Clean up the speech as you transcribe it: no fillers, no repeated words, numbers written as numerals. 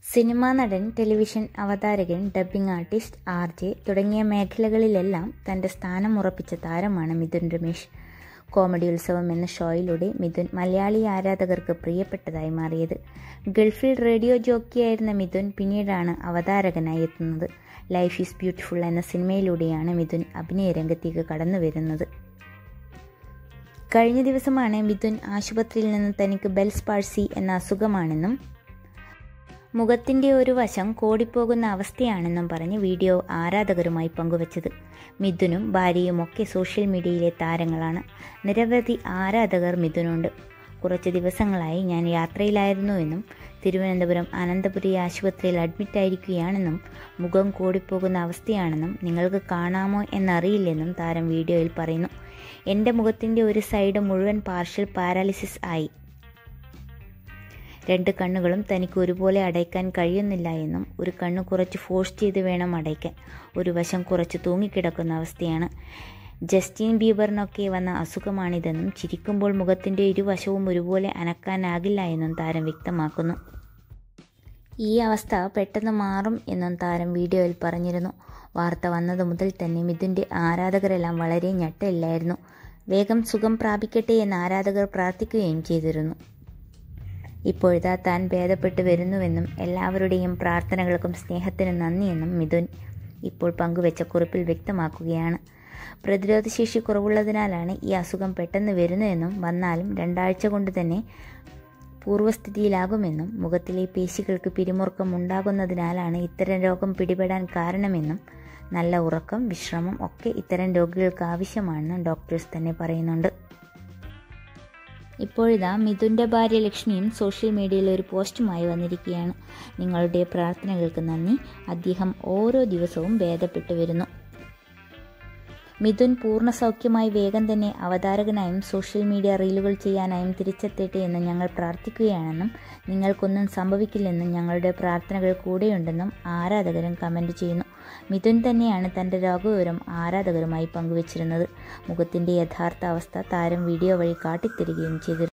Cinema നടൻ, television അവതാരകൻ, dubbing artist, RJ തുടങ്ങിയ മേഖലകളിലെല്ലാം തൻ്റെ സ്ഥാനം ഉറപ്പിച്ച താരമാണ് മിഥുൻ രമേശ്. കോമഡി ഉത്സവം എന്ന ഷോയിലൂടെ മിഥുൻ മലയാളി ആരാധകർക്ക് പ്രിയപ്പെട്ടതായി മാറിയത്. ഗൾഫിൽ റേഡിയോ ജോക്കിയായിരുന്ന മിഥുൻ പിന്നീടാണ് അവതാരകനായി എത്തുന്നത്. ലൈഫ് ഈസ് ബ്യൂട്ടിഫുൾ എന്ന സിനിമയിലൂടെയാണ് മിഥുൻ അഭിനയ രംഗത്തേക്ക് കടന്നു വരുന്നത്. കഴിഞ്ഞ ദിവസമാണ് മിഥുൻ ആശുപത്രിയിൽ നിന്ന് തനിക്ക് ബെൽസ് പാൾസി എന്ന അസുഖമാണെന്നും മുഖത്തിൻ്റെ ഒരു വശം കോടിപ്പോകുന്ന അവസ്ഥയാണെന്നും പറഞ്ഞ് വീഡിയോ ആരാധകരുമായി പങ്കുവച്ചത്. മിഥുനും ഭാര്യയുമൊക്കെ സോഷ്യൽ മീഡിയയിലെ താരങ്ങളാണ്. നിരവധി ആരാധകർ മിഥുനുണ്ട്. കുറച്ച് ദിവസങ്ങളായി ഞാൻ യാത്രയിലായിരുന്നുവെന്നും തിരുവനന്തപുരം അനന്തപുരി ആശുപത്രിയിൽ അഡ്മിറ്റായിരിക്കുകയാണെന്നും മുഖം കോടിപ്പോകുന്ന അവസ്ഥയാണെന്നും നിങ്ങൾക്ക് കാണാമോ എന്നറിയില്ലെന്നും താരം വീഡിയോയിൽ പറയുന്നു. എൻ്റെ മുഖത്തിൻ്റെ ഒരു സൈഡ് മുഴുവൻ പാർഷ്യൽ പാരാലിസിസ് ആയി. 2 കണ്ണുകളും തനിക്ക് ഒരുപോലെ അടയ്ക്കാൻ കഴിയുന്നില്ല എന്നും ഒരു കണ്ണ് കുറച്ച് ഫോഴ്സ് ചെയ്ത് വേണം അടയ്ക്കാൻ. ഒരു വശം കുറച്ച് തൂങ്ങിക്കിടക്കുന്ന അവസ്ഥയാണ്. ജസ്റ്റിൻ ബീബറിനൊക്കെ വന്ന അസുഖമാണിതെന്നും ചിരിക്കുമ്പോൾ മുഖത്തിൻ്റെ ഇരുവശവും ഒരുപോലെ അനക്കാനാകില്ല എന്നും താരം വ്യക്തമാക്കുന്നു. ഈ അവസ്ഥ പെട്ടെന്ന് മാറും എന്നും താരം വീഡിയോയിൽ പറഞ്ഞിരുന്നു. വാർത്ത വന്നത് മുതൽ തന്നെ മിഥുൻ്റെ ആരാധകരെല്ലാം വളരെ ഞെട്ടലിലായിരുന്നു. വേഗം സുഖം പ്രാപിക്കട്ടെ എന്ന് ആരാധകർ പ്രാർത്ഥിക്കുകയും ചെയ്തിരുന്നു. ഇപ്പോഴിതാ താൻ ഭേദപ്പെട്ടു വരുന്നുവെന്നും എല്ലാവരുടെയും പ്രാർത്ഥനകൾക്കും സ്നേഹത്തിനും നന്ദിയെന്നും മിഥുൻ ഇപ്പോൾ പങ്കുവെച്ച കുറിപ്പിൽ വ്യക്തമാക്കുകയാണ്. പ്രതിരോധശേഷി കുറവുള്ളതിനാലാണ് ഈ അസുഖം പെട്ടെന്ന് വരുന്നതെന്നും വന്നാലും 2 ആഴ്ച കൊണ്ട് തന്നെ പൂർവ്വസ്ഥിതിയിലാകുമെന്നും മുഖത്തിലെ പേശികൾക്ക് പിരിമുറുക്കം ഉണ്ടാകുന്നതിനാലാണ് ഇത്തരം രോഗം പിടിപെടാൻ കാരണമെന്നും നല്ല ഉറക്കം, വിശ്രമം ഒക്കെ ഇത്തരം രോഗികൾക്ക് ആവശ്യമാണെന്നും ഡോക്ടേഴ്സ് തന്നെ പറയുന്നുണ്ട്. ഇപ്പോഴിതാ മിഥുൻ്റെ ഭാര്യ ലക്ഷ്മിയും സോഷ്യൽ മീഡിയയിൽ ഒരു പോസ്റ്റുമായി വന്നിരിക്കുകയാണ്. നിങ്ങളുടെ പ്രാർത്ഥനകൾക്ക് നന്ദി. അദ്ദേഹം ഓരോ ദിവസവും ഭേദപ്പെട്ടു വരുന്നു. മിഥുൻ പൂർണ്ണ സൗഖ്യമായി വേഗം തന്നെ അവതാരകനായും സോഷ്യൽ മീഡിയ റീലുകൾ ചെയ്യാനായും തിരിച്ചെത്തട്ടെ എന്ന് ഞങ്ങൾ പ്രാർത്ഥിക്കുകയാണെന്നും നിങ്ങൾക്കൊന്നും സംഭവിക്കില്ലെന്നും ഞങ്ങളുടെ പ്രാർത്ഥനകൾ കൂടെയുണ്ടെന്നും ആരാധകരും കമൻറ്റ് ചെയ്യുന്നു. മിഥുൻ തന്നെയാണ് തൻ്റെ രോഗവിവരം ആരാധകരുമായി പങ്കുവച്ചിരുന്നത്. മുഖത്തിൻ്റെ യഥാർത്ഥ അവസ്ഥ താരം വീഡിയോ വഴി കാട്ടിത്തരികയും ചെയ്തിരുന്നു.